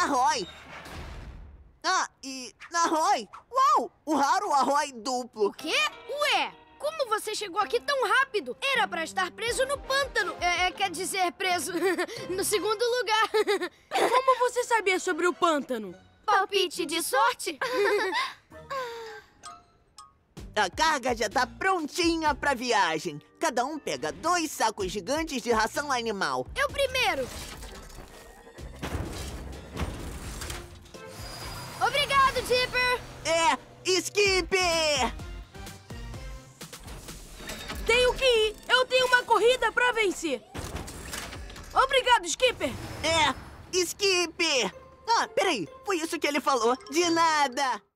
arrói. Ah, e arrói. Uau, o raro arrói duplo. O quê? Ué, como você chegou aqui tão rápido? Era pra estar preso no pântano. Quer dizer, preso no segundo lugar. Como você sabia sobre o pântano? Palpite de sorte? A carga já tá prontinha pra viagem. Cada um pega 2 sacos gigantes de ração animal. Eu primeiro. Obrigado, Dipper. Skip! Tenho que ir. Eu tenho uma corrida pra vencer. Obrigado, Skipper. Skip! Ah, peraí. Foi isso que ele falou. De nada.